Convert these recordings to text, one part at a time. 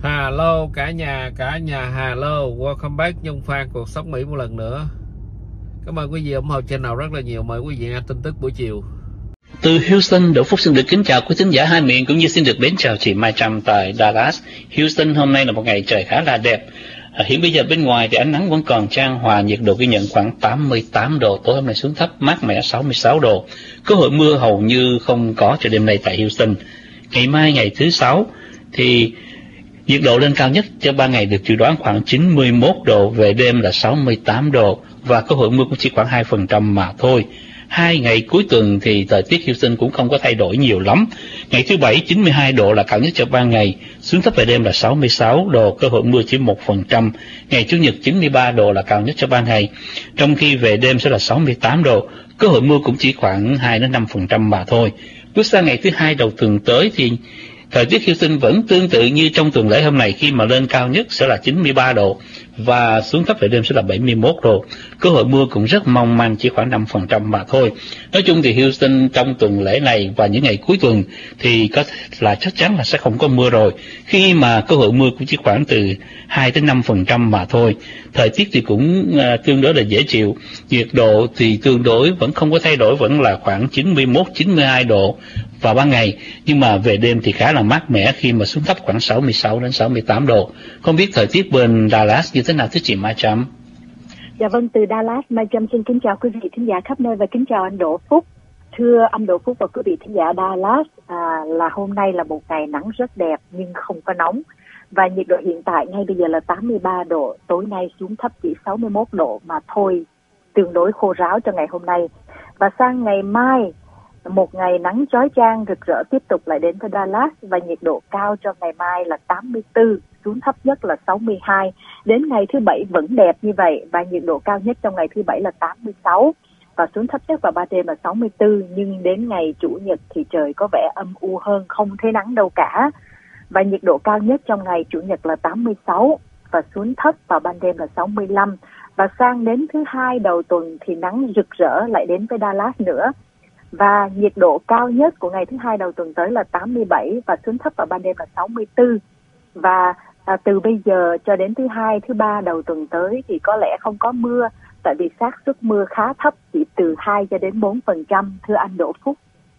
Hello cả nhà hello, welcome back Nhung Phan cuộc sống Mỹ một lần nữa. Cảm ơn quý vị ủng hộ channel rất là nhiều. Mời quý vị nghe tin tức buổi chiều. Từ Houston, Đỗ Phúc xin được kính chào quý thính giả hai miền cũng như xin được mến chào chị Mai Trâm tại Dallas. Houston hôm nay là một ngày trời khá là đẹp. Hiện bây giờ bên ngoài thì ánh nắng vẫn còn chan hòa, nhiệt độ ghi nhận khoảng 88 độ, tối hôm nay xuống thấp mát mẻ 66 độ. Cơ hội mưa hầu như không có cho đêm nay tại Houston. Ngày mai ngày thứ Sáu thì nhiệt độ lên cao nhất cho 3 ngày được dự đoán khoảng 91 độ, về đêm là 68 độ và cơ hội mưa cũng chỉ khoảng 2% mà thôi. 2 ngày cuối tuần thì thời tiết Houston cũng không có thay đổi nhiều lắm. Ngày thứ Bảy 92 độ là cao nhất cho 3 ngày, xuống thấp về đêm là 66 độ, cơ hội mưa chỉ 1%. Ngày Chủ nhật 93 độ là cao nhất cho 3 ngày, trong khi về đêm sẽ là 68 độ, cơ hội mưa cũng chỉ khoảng 2-5% mà thôi. Bước sang ngày thứ Hai đầu tuần tới thì thời tiết Houston vẫn tương tự như trong tuần lễ hôm này, khi mà lên cao nhất sẽ là 93 độ và xuống thấp về đêm sẽ là 71 độ. Cơ hội mưa cũng rất mong manh, chỉ khoảng 5% mà thôi. Nói chung thì Houston trong tuần lễ này và những ngày cuối tuần thì có là chắc chắn là sẽ không có mưa rồi, khi mà cơ hội mưa cũng chỉ khoảng từ 2-5% mà thôi. Thời tiết thì cũng tương đối là dễ chịu, nhiệt độ thì tương đối vẫn không có thay đổi, vẫn là khoảng 91-92 độ vào ban ngày, nhưng mà về đêm thì khá là mát mẻ khi mà xuống thấp khoảng 66-68 độ. Không biết thời tiết bên Dallas như thế nào thưa chị Mai Trâm? Dạ vâng, từ Dallas, Mai Trâm xin kính chào quý vị thính giả khắp nơi và kính chào anh Đỗ Phúc. Thưa anh Đỗ Phúc và quý vị thính giả Dallas, là hôm nay là một ngày nắng rất đẹp nhưng không có nóng. Và nhiệt độ hiện tại ngay bây giờ là 83 độ, tối nay xuống thấp chỉ 61 độ mà thôi, tương đối khô ráo cho ngày hôm nay. Và sang ngày mai, một ngày nắng chói chang rực rỡ tiếp tục lại đến với Dallas và nhiệt độ cao cho ngày mai là 84, xuống thấp nhất là 62. Đến ngày thứ Bảy vẫn đẹp như vậy và nhiệt độ cao nhất trong ngày thứ Bảy là 86 và xuống thấp nhất vào ban đêm là 64. Nhưng đến ngày Chủ nhật thì trời có vẻ âm u hơn, không thấy nắng đâu cả. Và nhiệt độ cao nhất trong ngày Chủ nhật là 86 và xuống thấp vào ban đêm là 65. Và sang đến thứ Hai đầu tuần thì nắng rực rỡ lại đến với Dallas nữa. Và nhiệt độ cao nhất của ngày thứ Hai đầu tuần tới là 87 và xuống thấp vào ban đêm là 64. Và từ bây giờ cho đến thứ Hai, thứ Ba đầu tuần tới thì có lẽ không có mưa, tại vì xác suất mưa khá thấp, chỉ từ 2 cho đến 4%, thưa anh Đỗ Phúc.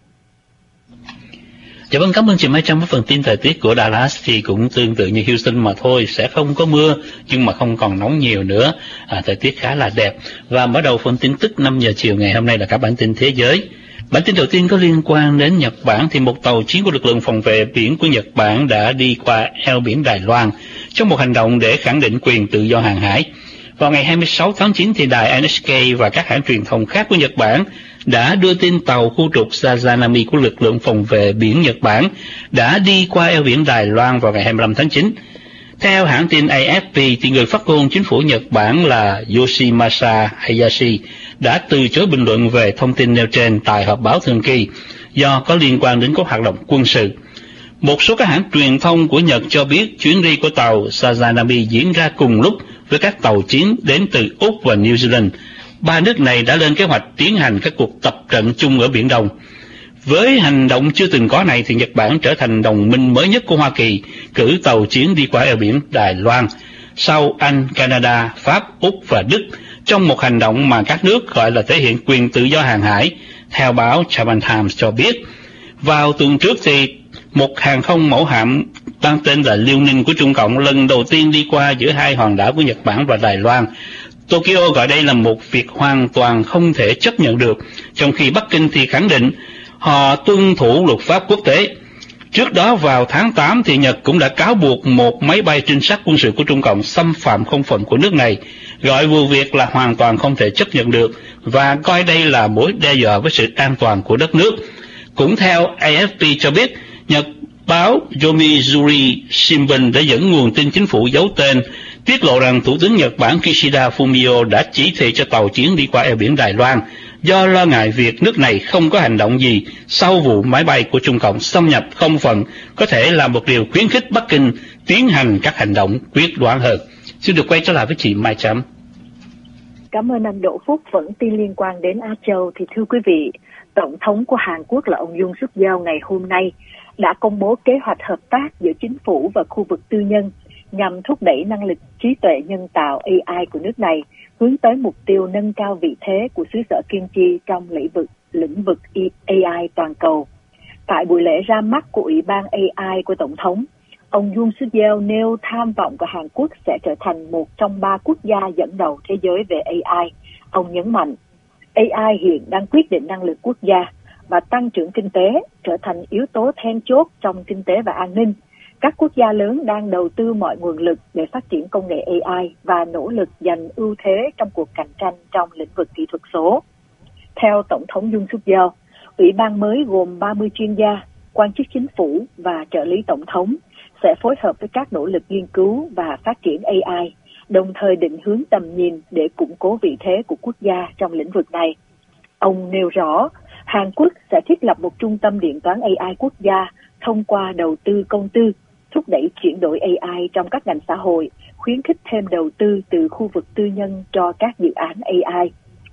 Dạ vâng, cảm ơn chị Mai Trâm. Với phần tin thời tiết của Dallas thì cũng tương tự như Houston mà thôi, sẽ không có mưa nhưng mà không còn nóng nhiều nữa, thời tiết khá là đẹp. Và mở đầu phần tin tức 5 giờ chiều ngày hôm nay là các bản tin thế giới. Bản tin đầu tiên có liên quan đến Nhật Bản thì một tàu chiến của lực lượng phòng vệ biển của Nhật Bản đã đi qua eo biển Đài Loan trong một hành động để khẳng định quyền tự do hàng hải. Vào ngày 26 tháng 9 thì đài NHK và các hãng truyền thông khác của Nhật Bản đã đưa tin tàu khu trục Sazanami của lực lượng phòng vệ biển Nhật Bản đã đi qua eo biển Đài Loan vào ngày 25 tháng 9. Theo hãng tin AFP thì người phát ngôn chính phủ Nhật Bản là Yoshimasa Hayashi đã từ chối bình luận về thông tin nêu trên tại họp báo thường kỳ do có liên quan đến các hoạt động quân sự. Một số các hãng truyền thông của Nhật cho biết chuyến đi của tàu Sazanami diễn ra cùng lúc với các tàu chiến đến từ Úc và New Zealand. Ba nước này đã lên kế hoạch tiến hành các cuộc tập trận chung ở Biển Đông. Với hành động chưa từng có này thì Nhật Bản trở thành đồng minh mới nhất của Hoa Kỳ cử tàu chiến đi qua eo biển Đài Loan sau Anh, Canada, Pháp, Úc và Đức, trong một hành động mà các nước gọi là thể hiện quyền tự do hàng hải, theo báo Japan Times cho biết. Vào tuần trước thì một hàng không mẫu hạm mang tên là Liêu Ninh của Trung Cộng lần đầu tiên đi qua giữa hai hòn đảo của Nhật Bản và Đài Loan. Tokyo gọi đây là một việc hoàn toàn không thể chấp nhận được, trong khi Bắc Kinh thì khẳng định họ tuân thủ luật pháp quốc tế. Trước đó vào tháng 8 thì Nhật cũng đã cáo buộc một máy bay trinh sát quân sự của Trung Cộng xâm phạm không phận của nước này, gọi vụ việc là hoàn toàn không thể chấp nhận được và coi đây là mối đe dọa với sự an toàn của đất nước. Cũng theo AFP cho biết, Nhật báo Yomiuri Shimbun đã dẫn nguồn tin chính phủ giấu tên tiết lộ rằng Thủ tướng Nhật Bản Kishida Fumio đã chỉ thị cho tàu chiến đi qua eo biển Đài Loan do lo ngại việc nước này không có hành động gì sau vụ máy bay của Trung Cộng xâm nhập không phận có thể là một điều khuyến khích Bắc Kinh tiến hành các hành động quyết đoán hơn. Xin được quay trở lại với chị Mai Trâm. Cảm ơn anh Đỗ Phúc. Vẫn tin liên quan đến Á Châu thì thưa quý vị, Tổng thống của Hàn Quốc là ông Yoon Suk Yeol ngày hôm nay đã công bố kế hoạch hợp tác giữa chính phủ và khu vực tư nhân nhằm thúc đẩy năng lực trí tuệ nhân tạo AI của nước này, hướng tới mục tiêu nâng cao vị thế của xứ sở Kim Chi trong lĩnh vực AI toàn cầu. Tại buổi lễ ra mắt của Ủy ban AI của Tổng thống, ông Yoon Suk Yeol nêu tham vọng của Hàn Quốc sẽ trở thành một trong 3 quốc gia dẫn đầu thế giới về AI. Ông nhấn mạnh, AI hiện đang quyết định năng lực quốc gia và tăng trưởng kinh tế, trở thành yếu tố then chốt trong kinh tế và an ninh. Các quốc gia lớn đang đầu tư mọi nguồn lực để phát triển công nghệ AI và nỗ lực giành ưu thế trong cuộc cạnh tranh trong lĩnh vực kỹ thuật số. Theo Tổng thống Yoon Suk Yeol, Ủy ban mới gồm 30 chuyên gia, quan chức chính phủ và trợ lý Tổng thống sẽ phối hợp với các nỗ lực nghiên cứu và phát triển AI, đồng thời định hướng tầm nhìn để củng cố vị thế của quốc gia trong lĩnh vực này. Ông nêu rõ, Hàn Quốc sẽ thiết lập một trung tâm điện toán AI quốc gia thông qua đầu tư công tư, thúc đẩy chuyển đổi AI trong các ngành xã hội, khuyến khích thêm đầu tư từ khu vực tư nhân cho các dự án AI.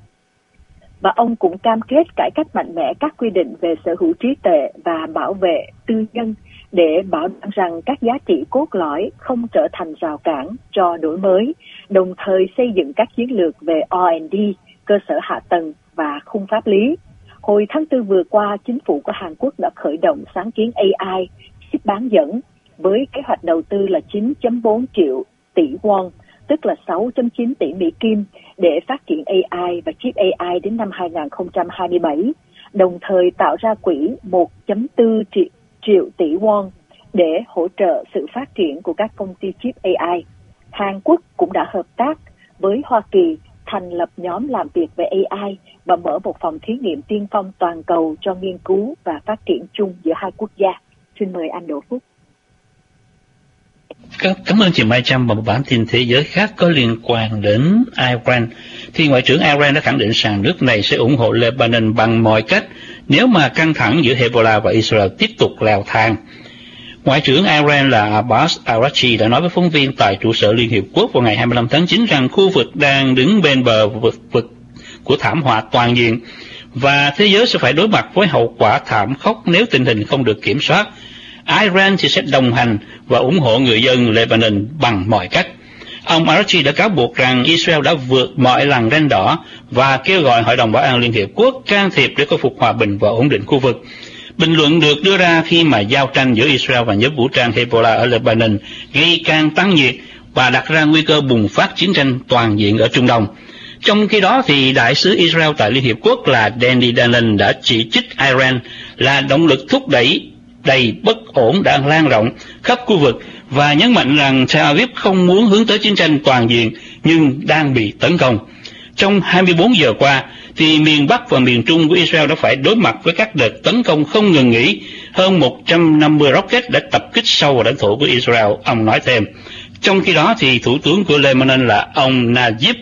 Và ông cũng cam kết cải cách mạnh mẽ các quy định về sở hữu trí tuệ và bảo vệ tư nhân để bảo đảm rằng các giá trị cốt lõi không trở thành rào cản cho đổi mới, đồng thời xây dựng các chiến lược về R&D, cơ sở hạ tầng và khung pháp lý. Hồi tháng 4 vừa qua, chính phủ của Hàn Quốc đã khởi động sáng kiến AI chip bán dẫn với kế hoạch đầu tư là 9.4 triệu tỷ won, tức là 6.9 tỷ Mỹ Kim để phát triển AI và chip AI đến năm 2027, đồng thời tạo ra quỹ 1.4 triệu tỷ won để hỗ trợ sự phát triển của các công ty chip AI. Hàn Quốc cũng đã hợp tác với Hoa Kỳ thành lập nhóm làm việc về AI và mở một phòng thí nghiệm tiên phong toàn cầu cho nghiên cứu và phát triển chung giữa hai quốc gia. Xin mời anh Đỗ Phúc. Cảm ơn chị Mai Trâm. Và một bản tin thế giới khác có liên quan đến Iran. Thì Ngoại trưởng Iran đã khẳng định rằng nước này sẽ ủng hộ Lebanon bằng mọi cách nếu mà căng thẳng giữa Hezbollah và Israel tiếp tục leo thang. Ngoại trưởng Iran là Abbas Araghchi đã nói với phóng viên tại trụ sở Liên Hiệp Quốc vào ngày 25 tháng 9 rằng khu vực đang đứng bên bờ vực của thảm họa toàn diện và thế giới sẽ phải đối mặt với hậu quả thảm khốc nếu tình hình không được kiểm soát. Iran thì sẽ đồng hành và ủng hộ người dân Lebanon bằng mọi cách. Ông Araghchi đã cáo buộc rằng Israel đã vượt mọi lằn ranh đỏ và kêu gọi Hội đồng Bảo an Liên Hiệp Quốc can thiệp để khôi phục hòa bình và ổn định khu vực. Bình luận được đưa ra khi mà giao tranh giữa Israel và nhóm vũ trang Hezbollah ở Lebanon ngày càng tăng nhiệt và đặt ra nguy cơ bùng phát chiến tranh toàn diện ở Trung Đông. Trong khi đó thì đại sứ Israel tại Liên Hiệp Quốc là Danny Danon đã chỉ trích Iran là động lực thúc đẩy đầy bất ổn đang lan rộng khắp khu vực và nhấn mạnh rằng Tel Aviv không muốn hướng tới chiến tranh toàn diện nhưng đang bị tấn công. Trong 24 giờ qua, thì miền Bắc và miền Trung của Israel đã phải đối mặt với các đợt tấn công không ngừng nghỉ. Hơn 150 rocket đã tập kích sâu vào lãnh thổ của Israel, ông nói thêm. Trong khi đó, thì Thủ tướng của Lebanon là ông Najib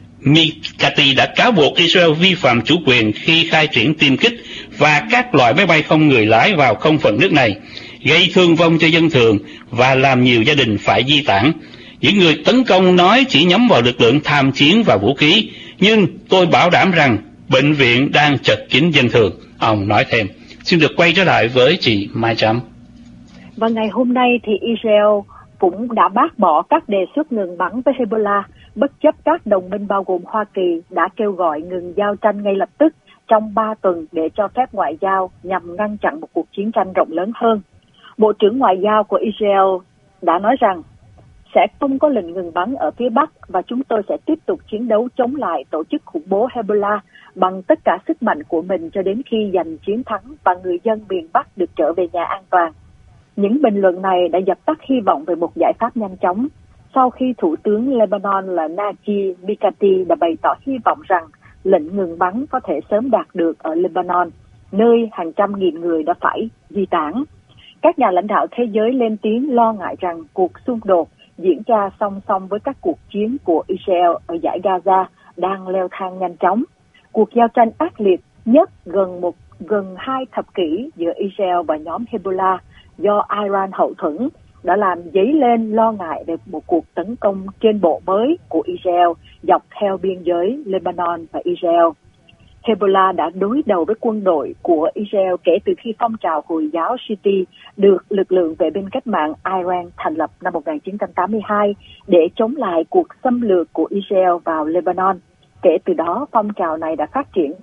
Mikati đã cáo buộc Israel vi phạm chủ quyền khi khai triển tiêm kích và các loại máy bay không người lái vào không phận nước này, gây thương vong cho dân thường và làm nhiều gia đình phải di tản. Những người tấn công nói chỉ nhắm vào lực lượng tham chiến và vũ khí, nhưng tôi bảo đảm rằng bệnh viện đang chật kín dân thường, ông nói thêm. Xin được quay trở lại với chị Mai Trâm. Và ngày hôm nay thì Israel cũng đã bác bỏ các đề xuất ngừng bắn với Hezbollah, bất chấp các đồng minh bao gồm Hoa Kỳ đã kêu gọi ngừng giao tranh ngay lập tức trong 3 tuần để cho phép ngoại giao nhằm ngăn chặn một cuộc chiến tranh rộng lớn hơn. Bộ trưởng Ngoại giao của Israel đã nói rằng sẽ không có lệnh ngừng bắn ở phía Bắc và chúng tôi sẽ tiếp tục chiến đấu chống lại tổ chức khủng bố Hezbollah bằng tất cả sức mạnh của mình cho đến khi giành chiến thắng và người dân miền Bắc được trở về nhà an toàn. Những bình luận này đã dập tắt hy vọng về một giải pháp nhanh chóng sau khi Thủ tướng Lebanon là Najib Mikati đã bày tỏ hy vọng rằng lệnh ngừng bắn có thể sớm đạt được ở Lebanon, nơi hàng trăm nghìn người đã phải di tản. Các nhà lãnh đạo thế giới lên tiếng lo ngại rằng cuộc xung đột diễn ra song song với các cuộc chiến của Israel ở dải Gaza đang leo thang nhanh chóng. Cuộc giao tranh ác liệt nhất gần 2 thập kỷ giữa Israel và nhóm Hezbollah do Iran hậu thuẫn đã làm dấy lên lo ngại về một cuộc tấn công trên bộ mới của Israel dọc theo biên giới Lebanon và Israel. Hezbollah đã đối đầu với quân đội của Israel kể từ khi phong trào Hồi giáo Shiite được lực lượng vệ binh cách mạng Iran thành lập năm 1982 để chống lại cuộc xâm lược của Israel vào Lebanon. Kể từ đó, phong trào này đã phát triển.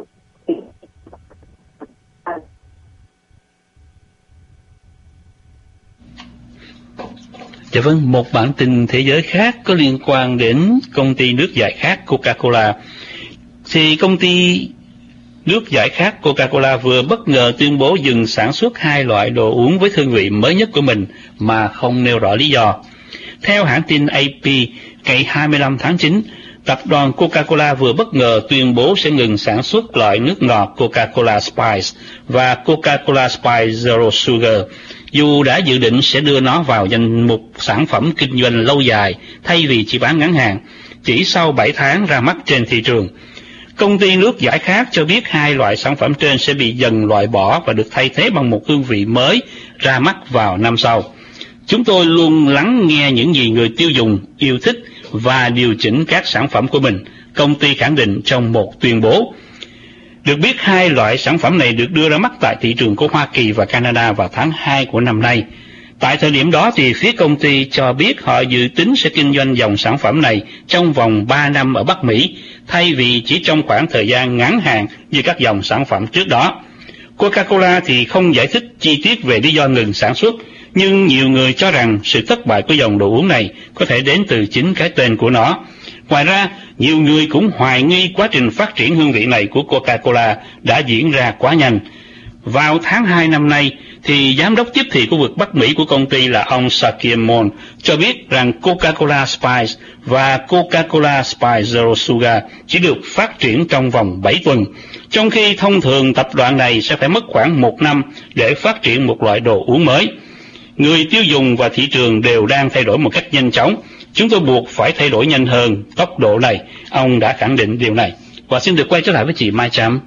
Dạ vâng, một bản tin thế giới khác có liên quan đến công ty nước giải khát Coca-Cola. Thì công ty nước giải khát Coca-Cola vừa bất ngờ tuyên bố dừng sản xuất 2 loại đồ uống với hương vị mới nhất của mình mà không nêu rõ lý do. Theo hãng tin AP, ngày 25 tháng 9, tập đoàn Coca-Cola vừa bất ngờ tuyên bố sẽ ngừng sản xuất loại nước ngọt Coca-Cola Spice và Coca-Cola Spice Zero Sugar, dù đã dự định sẽ đưa nó vào danh mục sản phẩm kinh doanh lâu dài thay vì chỉ bán ngắn hạn, chỉ sau 7 tháng ra mắt trên thị trường. Công ty nước giải khát cho biết 2 loại sản phẩm trên sẽ bị dần loại bỏ và được thay thế bằng một hương vị mới ra mắt vào năm sau. Chúng tôi luôn lắng nghe những gì người tiêu dùng yêu thích và điều chỉnh các sản phẩm của mình, công ty khẳng định trong một tuyên bố. Được biết 2 loại sản phẩm này được đưa ra mắt tại thị trường của Hoa Kỳ và Canada vào tháng 2 của năm nay. Tại thời điểm đó thì phía công ty cho biết họ dự tính sẽ kinh doanh dòng sản phẩm này trong vòng 3 năm ở Bắc Mỹ, thay vì chỉ trong khoảng thời gian ngắn hạn như các dòng sản phẩm trước đó. Coca-Cola thì không giải thích chi tiết về lý do ngừng sản xuất, nhưng nhiều người cho rằng sự thất bại của dòng đồ uống này có thể đến từ chính cái tên của nó. Ngoài ra, nhiều người cũng hoài nghi quá trình phát triển hương vị này của Coca-Cola đã diễn ra quá nhanh. Vào tháng 2 năm nay, thì giám đốc tiếp thị khu vực Bắc Mỹ của công ty là ông Sakir Mon cho biết rằng Coca-Cola Spice và Coca-Cola Spice Zero Sugar chỉ được phát triển trong vòng 7 tuần, trong khi thông thường tập đoàn này sẽ phải mất khoảng 1 năm để phát triển một loại đồ uống mới. Người tiêu dùng và thị trường đều đang thay đổi một cách nhanh chóng. Chúng tôi buộc phải thay đổi nhanh hơn tốc độ này, ông đã khẳng định điều này. Và xin được quay trở lại với chị Mai Trâm.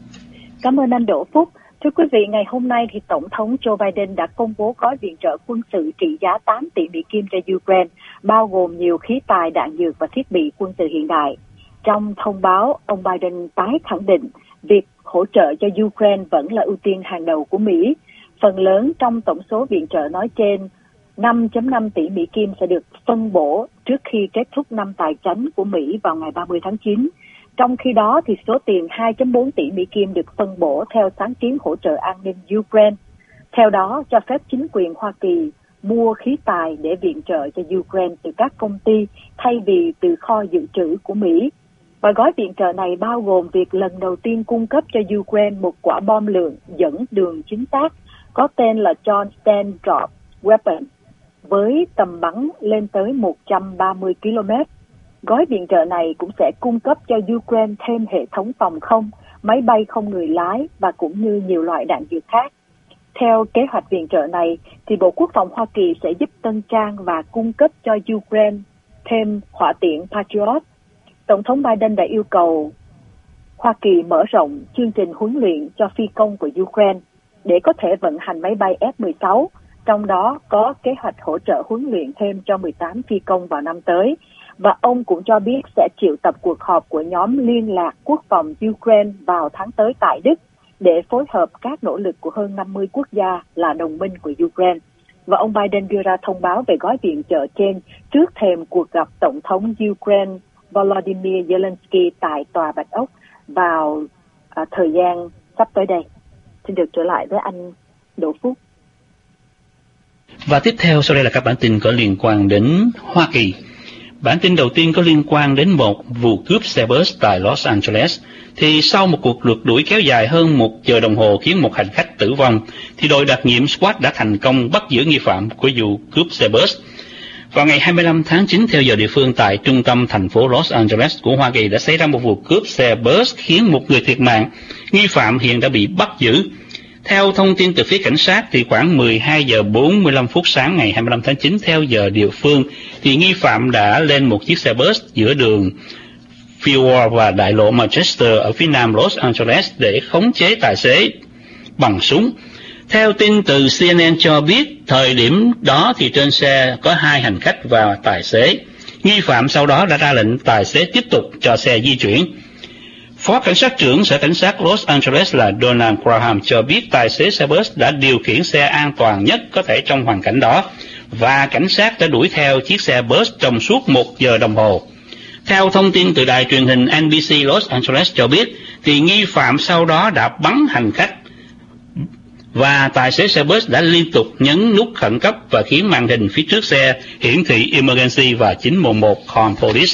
Cảm ơn anh Đỗ Phúc. Thưa quý vị, ngày hôm nay thì Tổng thống Joe Biden đã công bố gói viện trợ quân sự trị giá 8 tỷ Mỹ Kim cho Ukraine, bao gồm nhiều khí tài, đạn dược và thiết bị quân sự hiện đại. Trong thông báo, ông Biden tái khẳng định việc hỗ trợ cho Ukraine vẫn là ưu tiên hàng đầu của Mỹ. Phần lớn trong tổng số viện trợ nói trên, 5.5 tỷ Mỹ Kim sẽ được phân bổ trước khi kết thúc năm tài chánh của Mỹ vào ngày 30 tháng 9. Trong khi đó, thì số tiền 2.4 tỷ Mỹ Kim được phân bổ theo sáng kiến hỗ trợ an ninh Ukraine. Theo đó, cho phép chính quyền Hoa Kỳ mua khí tài để viện trợ cho Ukraine từ các công ty thay vì từ kho dự trữ của Mỹ. Và gói viện trợ này bao gồm việc lần đầu tiên cung cấp cho Ukraine một quả bom lượng dẫn đường chính xác có tên là John Drop Weapon với tầm bắn lên tới 130 km. Gói viện trợ này cũng sẽ cung cấp cho Ukraine thêm hệ thống phòng không, máy bay không người lái và cũng như nhiều loại đạn dược khác. Theo kế hoạch viện trợ này, thì Bộ Quốc phòng Hoa Kỳ sẽ giúp tân trang và cung cấp cho Ukraine thêm hỏa tiễn Patriot. Tổng thống Biden đã yêu cầu Hoa Kỳ mở rộng chương trình huấn luyện cho phi công của Ukraine để có thể vận hành máy bay F-16, trong đó có kế hoạch hỗ trợ huấn luyện thêm cho 18 phi công vào năm tới. Và ông cũng cho biết sẽ triệu tập cuộc họp của nhóm liên lạc quốc phòng Ukraine vào tháng tới tại Đức để phối hợp các nỗ lực của hơn 50 quốc gia là đồng minh của Ukraine. Và ông Biden đưa ra thông báo về gói viện trợ trên trước thềm cuộc gặp Tổng thống Ukraine Volodymyr Zelensky tại Tòa Bạch Ốc vào thời gian sắp tới đây. Xin được trở lại với anh Đỗ Phúc. Và tiếp theo sau đây là các bản tin có liên quan đến Hoa Kỳ. Bản tin đầu tiên có liên quan đến một vụ cướp xe bus tại Los Angeles. Thì sau một cuộc rượt đuổi kéo dài hơn 1 giờ đồng hồ khiến một hành khách tử vong, thì đội đặc nhiệm SWAT đã thành công bắt giữ nghi phạm của vụ cướp xe bus. Vào ngày 25 tháng 9 theo giờ địa phương tại trung tâm thành phố Los Angeles của Hoa Kỳ đã xảy ra một vụ cướp xe bus khiến một người thiệt mạng. Nghi phạm hiện đã bị bắt giữ. Theo thông tin từ phía cảnh sát thì khoảng 12 giờ 45 phút sáng ngày 25 tháng 9 theo giờ địa phương thì nghi phạm đã lên một chiếc xe bus giữa đường Fillmore và đại lộ Manchester ở phía nam Los Angeles để khống chế tài xế bằng súng. Theo tin từ CNN cho biết, thời điểm đó thì trên xe có 2 hành khách và tài xế. Nghi phạm sau đó đã ra lệnh tài xế tiếp tục cho xe di chuyển. Phó Cảnh sát trưởng Sở Cảnh sát Los Angeles là Donald Graham cho biết tài xế xe bus đã điều khiển xe an toàn nhất có thể trong hoàn cảnh đó, và cảnh sát đã đuổi theo chiếc xe bus trong suốt 1 giờ đồng hồ. Theo thông tin từ đài truyền hình NBC Los Angeles cho biết, thì nghi phạm sau đó đã bắn hành khách, và tài xế xe bus đã liên tục nhấn nút khẩn cấp và khiến màn hình phía trước xe hiển thị Emergency và 911 Call Police.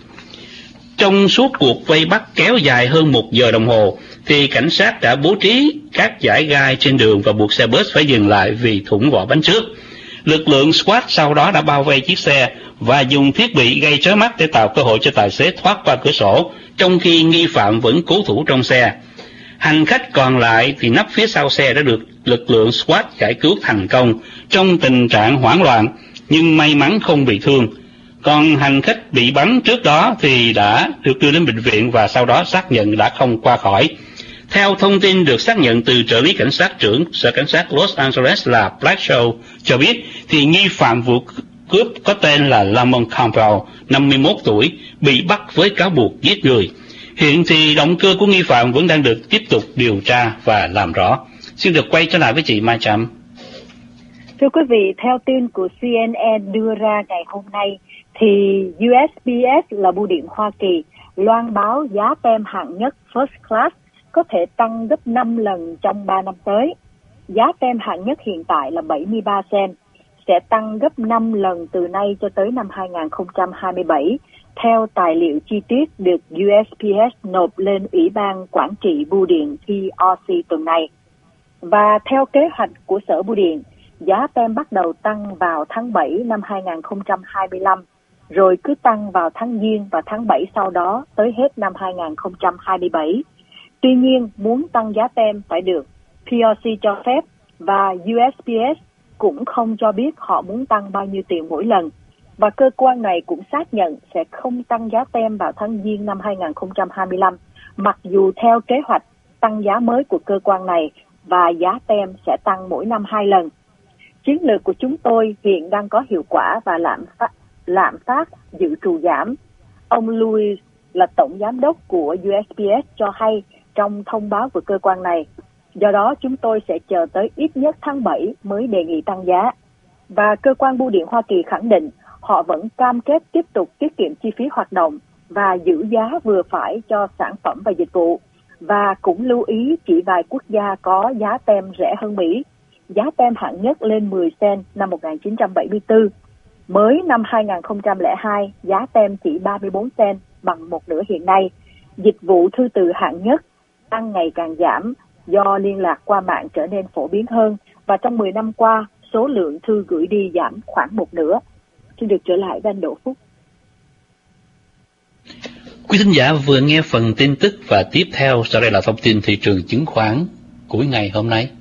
Trong suốt cuộc vây bắt kéo dài hơn 1 giờ đồng hồ, thì cảnh sát đã bố trí các dải gai trên đường và buộc xe bus phải dừng lại vì thủng vỏ bánh trước. Lực lượng SWAT sau đó đã bao vây chiếc xe và dùng thiết bị gây chói mắt để tạo cơ hội cho tài xế thoát qua cửa sổ, trong khi nghi phạm vẫn cố thủ trong xe. Hành khách còn lại thì nấp phía sau xe đã được lực lượng SWAT giải cứu thành công trong tình trạng hoảng loạn, nhưng may mắn không bị thương. Còn hành khách bị bắn trước đó thì đã được đưa đến bệnh viện và sau đó xác nhận đã không qua khỏi. Theo thông tin được xác nhận từ trợ lý cảnh sát trưởng Sở Cảnh sát Los Angeles là Black Show cho biết, thì nghi phạm vụ cướp có tên là Lamont Campbell, 51 tuổi, bị bắt với cáo buộc giết người. Hiện thì động cơ của nghi phạm vẫn đang được tiếp tục điều tra và làm rõ. Xin được quay trở lại với chị Mai Trâm. Thưa quý vị, theo tin của CNN đưa ra ngày hôm nay, thì USPS là bưu điện Hoa Kỳ loan báo giá tem hạng nhất First Class có thể tăng gấp 5 lần trong 3 năm tới. Giá tem hạng nhất hiện tại là 73 cent, sẽ tăng gấp 5 lần từ nay cho tới năm 2027, theo tài liệu chi tiết được USPS nộp lên Ủy ban Quản trị Bưu điện PRC tuần này. Và theo kế hoạch của Sở Bưu điện, giá tem bắt đầu tăng vào tháng 7 năm 2025, rồi cứ tăng vào tháng Giêng và tháng 7 sau đó tới hết năm 2027. Tuy nhiên, muốn tăng giá tem phải được PRC cho phép, và USPS cũng không cho biết họ muốn tăng bao nhiêu tiền mỗi lần. Và cơ quan này cũng xác nhận sẽ không tăng giá tem vào tháng Giêng năm 2025, mặc dù theo kế hoạch tăng giá mới của cơ quan này, và giá tem sẽ tăng mỗi năm 2 lần. Chiến lược của chúng tôi hiện đang có hiệu quả và lạm phát dự trù giảm. Ông Louis là tổng giám đốc của USPS cho hay trong thông báo của cơ quan này. Do đó chúng tôi sẽ chờ tới ít nhất tháng 7 mới đề nghị tăng giá. Và cơ quan bưu điện Hoa Kỳ khẳng định họ vẫn cam kết tiếp tục tiết kiệm chi phí hoạt động và giữ giá vừa phải cho sản phẩm và dịch vụ. Và cũng lưu ý chỉ vài quốc gia có giá tem rẻ hơn Mỹ. Giá tem hạng nhất lên 10 cent năm 1974. Mới năm 2002, giá tem chỉ 34 cent, bằng một nửa hiện nay. Dịch vụ thư từ hạng nhất tăng ngày càng giảm do liên lạc qua mạng trở nên phổ biến hơn, và trong 10 năm qua, số lượng thư gửi đi giảm khoảng một nửa. Xin được trở lại với anh Đỗ Phúc. Quý thính giả vừa nghe phần tin tức và tiếp theo sau đây là thông tin thị trường chứng khoán cuối ngày hôm nay.